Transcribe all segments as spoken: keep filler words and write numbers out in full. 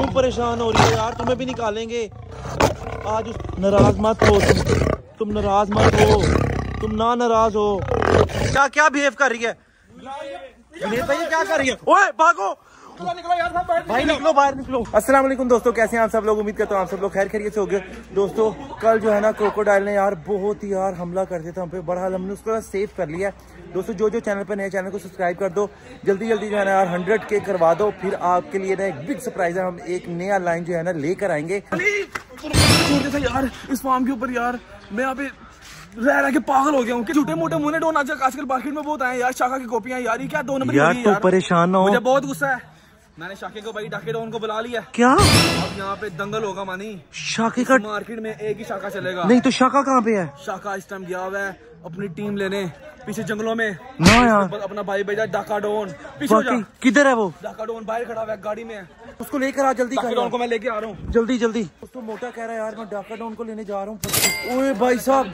क्यों परेशान हो रही है यार? तुम्हें भी निकालेंगे आज। नाराज मत हो तुम, तुम नाराज मत हो, तुम ना नाराज हो। क्या क्या बिहेव कर रही है विनीत भाई? क्या कर रही है? ओए भागो भाई, निकलो बाहर निकलो। अस्सलाम वालेकुम दोस्तों, कैसे हैं आप सब लोग? उम्मीद करता हूँ आप सब लोग खैर खैरियत से हो गए। दोस्तों कल जो है ना क्रोकोडाइल ने यार बहुत ही यार हमला कर दिया था हम पे, बड़ा हाल हमने उसको सेव कर लिया। दोस्तों जो जो चैनल पे नए, चैनल को सब्सक्राइब कर दो जल्दी जल्दी जो है ना यार हंड्रेड के करवा दो। फिर आपके लिए ना एक बिग सरप्राइज है, हम एक नया लाइन जो है ना लेकर आएंगे। यार इस फार्म के ऊपर यार मैं यहाँ पे रह रह के पागल हो गया हूँ कि झूठे मोटे मुन्ने डोन आज आजकल मार्केट में बहुत आए यार। शाखा की कॉपियां यार, ये क्या दो नंबर यार? तो परेशान हो, मुझे बहुत गुस्सा है। मैंने शाके को भाई डाके डॉन को बुला लिया। क्या अब यहाँ पे दंगल होगा मानी। शाके का मार्केट में एक ही शाखा चलेगा। नहीं तो शाखा कहाँ पे है? शाखा इस टाइम गया हुआ है अपनी टीम लेने पीछे जंगलों में ना यार। अपना भाई भेजा डाका डॉन, पीछे हो जा। किधर है वो? डाका डॉन बाहर खड़ा हुआ है गाड़ी में, उसको लेकर आ जल्दी। डाका डॉन को मैं लेके आ रहा हूँ जल्दी जल्दी। उसको मोटा कह रहा है यार मैं डाका डॉन को लेने जा रहा हूँ। ओए भाई साहब,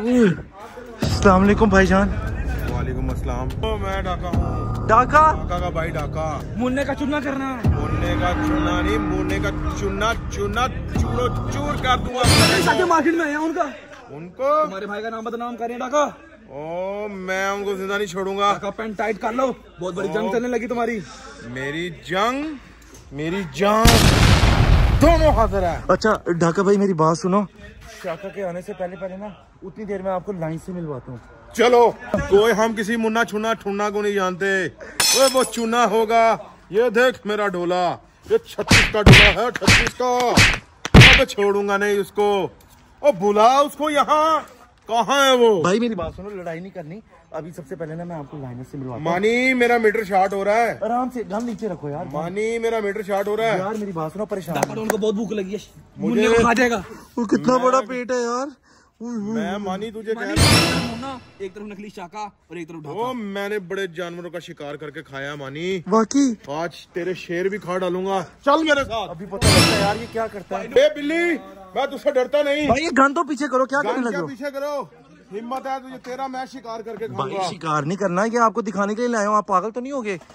अस्सलाम वालेकुम भाईजान। वालेकुम अस्सलाम। तो मैं डाका हूँ। डाका? डाका का भाई डाका। मुन्ने का चुना करना है। मुन्ने का चुना नहीं, मुन्ने का चुना चुना चूरो चूर कर दूंगा। मार्केट में आया उनका, उनको तुम्हारे भाई का नाम बदनाम कर रहे हैं डाका। ओ मैं उनको जिंदा नहीं छोड़ूंगा। डाका पैंट टाइट कर लो, बहुत बड़ी जंग चलने लगी तुम्हारी। मेरी जंग, मेरी जान दोनों हाजिर है। अच्छा ढाका भाई मेरी बात सुनो, शाखा के आने से पहले पहले ना उतनी देर में आपको लाइन से मिलवाता हूँ। चलो कोई हम किसी मुन्ना छुना ठुन्ना को नहीं जानते। ओए वो चुना होगा। ये देख मेरा डोला, ये छत्तीस का डोला है, छत्तीस का। अब छोड़ूंगा नहीं उसको। ओ बुला उसको यहाँ। कहाँ है वो? भाई मेरी बात सुनो, लड़ाई नहीं करनी अभी। सबसे पहले ना मैं आपको लाइन से मिलवाता हूँ। मानी मेरा मीटर शार्ट हो रहा है। आराम से गम नीचे रखो यार। मानी मेरा मीटर शार्ट हो रहा है। यार मेरी बात सुनो, परेशान उनको बहुत भूख लगी है, मुझे खा जाएगा। वो कितना बड़ा पेट है यार। मैं मानी तुझे कह रहा हूँ, एक तरफ नकली शाका और एक तरफ ओ मैंने बड़े जानवरों का शिकार करके खाया मानी। वाकई आज तेरे शेर भी खा डालूंगा। चल मेरे साथ। अभी पता लगता है यार ये क्या करता है। ए बिल्ली, मैं तुझसे डरता नहीं। भाई ये गन तो पीछे करो, क्या करने लगे हो? पीछे करो, हिम्मत है तुझे, तेरा मैं शिकार करके खाऊंगा। भाई शिकार नहीं करना, ये आपको दिखाने के लिए लाए हो। आप पागल तो नहीं हो गए?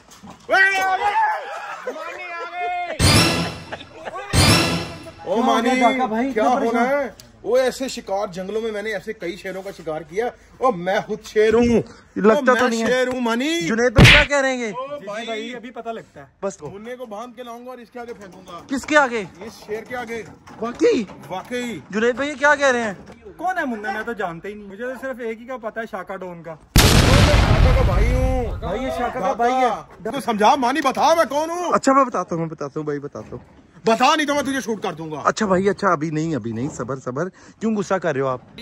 ओ मानी भाई क्या हो रहा है? वो ऐसे शिकार जंगलों में मैंने ऐसे कई शेरों का शिकार किया। ओ मैं खुद शेर हूँ, लगता तो नहीं है। शेर हूँ मानी। जुनेद भाई क्या कह रहे हैं? भाई, भाई अभी पता लगता है। बस मुन्ने को बांध के लाऊंगा और इसके आगे फेंकूंगा। किसके आगे? इस शेर के आगे। वाकई? वाकई। जुनेद भाई क्या कह रहे हैं? कौन है मुन्ना? मैं तो जानता ही नहीं, मुझे तो सिर्फ एक ही का पता है, शाका डॉन का। शाका का भाई हूँ। भाई ये शाका का भाई है। तो समझा मानी, बता मैं कौन हूँ। अच्छा मैं बताता हूँ, मैं बताता हूँ भाई, बताता हूँ। बता नहीं तो मैं तुझे शूट कर दूंगा। अच्छा भाई, अच्छा अभी नहीं, अभी नहीं, सबर सबर। क्यों गुस्सा कर रहे हो आप?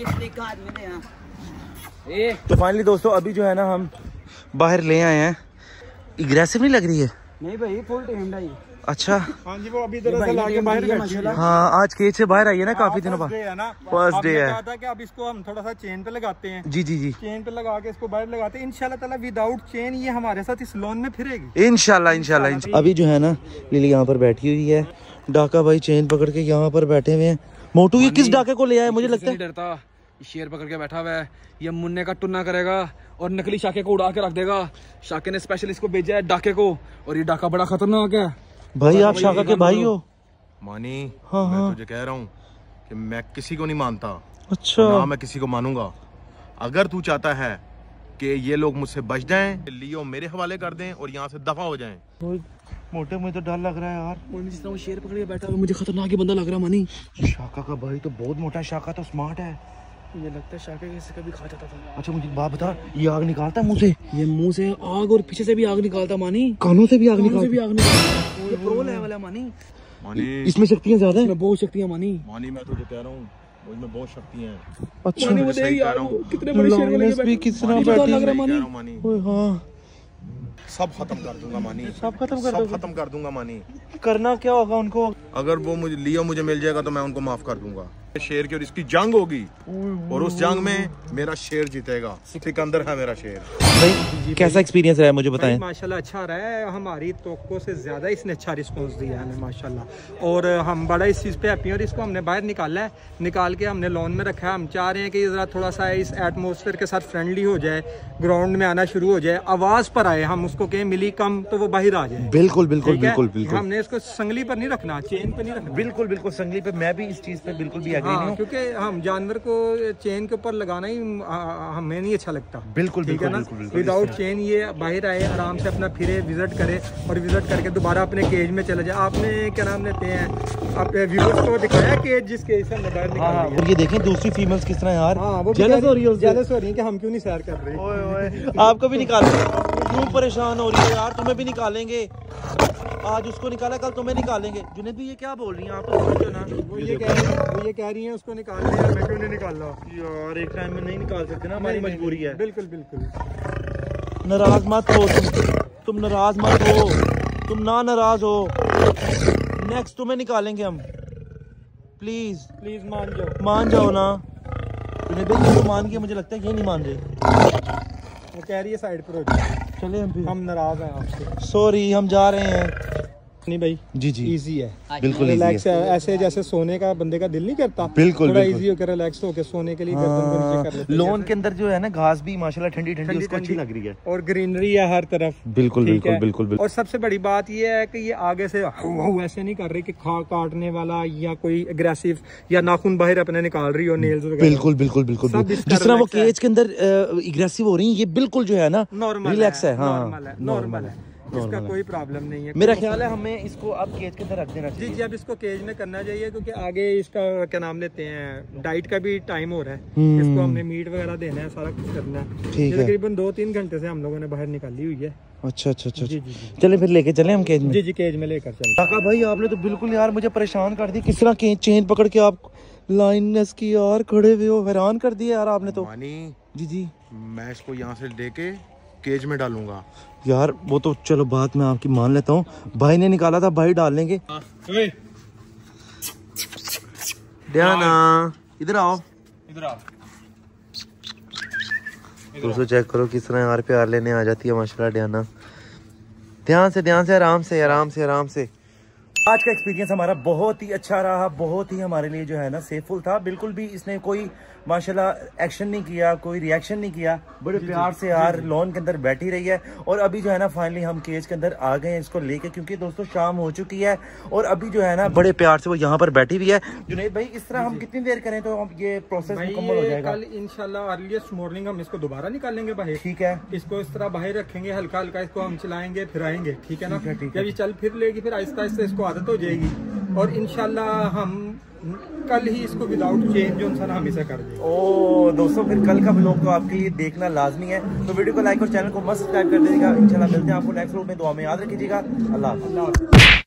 तो फाइनली दोस्तों अभी जो है ना हम बाहर ले आए हैं। एग्रेसिव नहीं लग रही है? नहीं भाई, फुल टेम्ड है। अच्छा हाँ जी, वो अभी इधर से लाके बाहर बैठी है। हाँ आज केज से बाहर आई है ना काफी दिनों बाद। फर्स्ट डे है। कहा था कि अब इसको हम थोड़ा सा चेन पे लगाते हैं। जी जी जी, चेन पे लगा के इसको बाहर लगाते हैं। इंशाल्लाह ताला विदाउट चेन ये हमारे साथ इस लोन में फिरेगी इंशाल्लाह इंशाल्लाह इंशाल्लाह। अभी जो है ना लिली यहाँ पर बैठी हुई है, डाका भाई चेन पकड़ के यहाँ पर बैठे हुए हैं। मोटू ये किस डाके को ले आया? मुझे लगता है डरता, शेर पकड़ के बैठा हुआ है। ये मुन्ने का टुन्ना करेगा और नकली शाके को उड़ा के रख देगा। शाके ने स्पेशल इसको भेजा है डाके को, और ये डाका बड़ा खतरनाक है। भाई आप शाका के भाई हो? मानी हाँ, मैं हाँ। तुझे कह रहा हूँ कि मैं किसी को नहीं मानता। अच्छा ना मैं किसी को मानूंगा। अगर तू चाहता है कि ये लोग मुझसे बच जाएं, लियो मेरे हवाले कर दें और यहाँ से दफा हो जाएं। मोटे मुझे तो डर लग रहा है यार। जिस तरह वो शेर पकड़ के बैठा है मुझे खतरनाक ही बंदा लग रहा है मानी। शाका का भाई तो बहुत मोटा है, शाका तो स्मार्ट है। मुझे लगता है शाके किसी का भी खा जाता था। अच्छा मुझे बात बता, ये आग निकालता है मुंह से? ये मुंह से आग और पीछे से भी आग निकालता मानी। कानों से भी आग कानों निकालता से भी आग निकालता। ये प्रो लेवल है मानी। मानी इसमें शक्तियाँ ज्यादा है? इसमें बहुत शक्तियाँ मानी। मानी मैं तुझे कह रहा हूँ मुझमें बहुत शक्ति है। अच्छा मानी वो देख यार वो कितने बड़े शेर को लेके भी बैठा। कितना मानी बैठी लग रहा है मानी। मानी ओए हाँ सब खत्म कर दूंगा मानी। सब खत्म कर सब दोगे? खत्म कर दूंगा मानी। करना क्या होगा उनको? अगर वो मुझे लियो मुझे मिल जाएगा तो मैं उनको माफ कर दूंगा। शेर की और इसकी जंग होगी और उस जंग में मेरा शेर जीतेगा। सिकंदर है मेरा शेर। भाई कैसा एक्सपीरियंस रहा है मुझे बताएं। माशाल्लाह अच्छा रहा है, हमारी तोक़ो से ज़्यादा इसने अच्छा रिस्पांस दिया है हमें माशाल्लाह, और हम बड़ा इस चीज़ पे हैप्पी हैं। और इसको हमने बाहर निकाला है, निकाल के हमने लॉन में रखा है। हम चाह रहे हैं कि ज़रा थोड़ा सा इस एटमॉस्फेयर के साथ फ्रेंडली हो जाए, ग्राउंड में आना शुरू हो जाए, आवाज़ पर आए, हम उसको कहें मिली कम तो वो बाहर आ जाए। बिल्कुल बिल्कुल बिल्कुल बिल्कुल। हमने इसको संगली पर नहीं रखना, चेन पे नहीं रखना। बिल्कुल बिल्कुल संगली पे मैं भी इस चीज़ पे बिल्कुल भी एग्री नहीं हूं, क्योंकि हम जानवर को चेन के ऊपर लगाना ही हमें नहीं अच्छा लगता। बिल्कुल ठीक है ना, विदाउट चेन ये बाहर आए, आराम से अपना फिरे, विजिट करे और विजिट करके दोबारा अपने केज में चले जाए। आपने क्या नाम लेते हैं अपने व्यूअर्स को दिखाया केज जिस केज से हमने बाहर निकाला है। और ये देखें दूसरी फीमेल्स किस तरह यार हाँ, वो जेलस हो रही है, जेलस हो रही है कि हम क्यों नहीं सैर कर रहे। ओए ओए आपको भी निकाल क्यों परेशान हो रही है यार, तुम्हें भी निकालेंगे। आज उसको निकाला, कल तुम्हें निकालेंगे। जुनैद भी ये क्या बोल रही हैं आप, तो समझो ना। वो ये कह रही है वो ये कह रही है उसको निकाल लिया, मैं क्यों नहीं निकाल रहा यार। एक टाइम में नहीं निकाल सकते ना, हमारी मजबूरी है। बिल्कुल बिल्कुल। नाराज मत हो तुम, तुम नाराज मत हो, तुम ना नाराज हो। नेक्स्ट तुम्हें निकालेंगे हम, प्लीज प्लीज मान जाओ, मान जाओ ना। जुनैद भाई तो मान के मुझे लगता है ये नहीं मान रहे। वो कह रही है साइड पर हो जाए। चले हम फिर, हम नाराज हैं आपसे, सॉरी हम जा रहे हैं। नहीं भाई जी जी इजी है, बिल्कुल रिलैक्स है। ऐसे जैसे सोने का बंदे का दिल नहीं करता, बिल्कुल थोड़ा बिल्कुल। इजी होकर रिलैक्स होकर सोने के लिए गर्दन को नीचे कर लेते हैं। लोन के अंदर जो है ना घास भी माशाल्लाह ठंडी ठंडी उसको अच्छी लग रही है, और ग्रीनरी है हर तरफ। बिल्कुल ठीक बिल्कुल है? बिल्कुल बिल्कुल। और सबसे बड़ी बात ये है कि ये आगे से ऐसे नहीं कर रही कि खा काटने वाला या कोई एग्रेसिव या नाखून बाहर अपने निकाल रही हो, नेल्स वगैरह। बिल्कुल बिल्कुल बिल्कुल सब बिल्कुल। इसका जिस तरह वो relax है। केज के अंदर एग्रेसिव हो रही है, ये बिल्कुल जो है ना नॉर्मल रिलैक्स है। हाँ नॉर्मल है, नॉर्मल है, इसका कोई प्रॉब्लम नहीं है। मेरा ख्याल है हमें इसको अब केज के अंदर रख देना जी चाहिए। जी अब इसको केज में करना चाहिए, क्योंकि आगे इसका क्या नाम लेते हैं डाइट का भी टाइम हो रहा है। हम्म। इसको हमने मीट वगैरह देना है, सारा कुछ करना है। ठीक ये है। तकरीबन दो तीन घंटे से हम लोगों ने बाहर निकाली हुई है। अच्छा अच्छा अच्छा जी जी जी चले फिर लेके चले हम केज में। जी जी केज में लेकर चलते। काका भाई आपने तो बिल्कुल यार मुझे परेशान कर दी। किस तरह के चेन पकड़ के आप लाइनस की यार खड़े हुए हो, हैरान कर दिया यार आपने तो। मानी जी जी मैं इसको यहाँ से लेके केज में डालूंगा। यार वो तो चलो बात मैं आपकी मान लेता हूँ, भाई ने निकाला था भाई डाल लेंगे। ध्यान इधर आओ, इधर आओ। दोस्तों चेक करो किस तरह यार प्यार लेने आ जाती है माशाल्लाह डियाना। ध्यान से ध्यान से, आराम से आराम से आराम से। आज का एक्सपीरियंस हमारा बहुत ही अच्छा रहा, बहुत ही हमारे लिए जो है ना सेफुल था। बिल्कुल भी इसने कोई माशाल्लाह एक्शन नहीं किया, कोई रिएक्शन नहीं किया, बड़े प्यार से यार लॉन के अंदर बैठी रही है। और अभी जो है ना फाइनली हम केज के अंदर आ गए हैं इसको लेके, क्योंकि दोस्तों शाम हो चुकी है और अभी जो है ना बड़े प्यार से वो यहाँ पर बैठी हुई है। जुनैद भाई इस तरह हम कितनी देर करें तो हम ये प्रोसेस मुकम्मल हो जाएगा? कल इंशाल्लाह अर्लीस्ट मॉर्निंग हम इसको दोबारा निकालेंगे बाहर। ठीक है, इसको इस तरह बाहर रखेंगे, हल्का हल्का इसको हम चलाएंगे फिराएंगे। ठीक है ना, ठीक है, ठीक जब ये चल फिर लेगी फिर आहिस्ता आहिस्ता इसको आदत हो जाएगी और इंशाल्लाह हम कल ही इसको विदाउट चेंज जो इंसान हम इसे कर देंगे। ओ दोस्तों फिर कल का व्लॉग तो आपके लिए देखना लाजमी है, तो वीडियो को लाइक और चैनल को मस्त सब्सक्राइब कर दीजिएगा। इंशाल्लाह मिलते हैं आपको नेक्स्ट व्लॉग में। दुआ में याद रखिएगा। अल्लाह हाफ़िज़।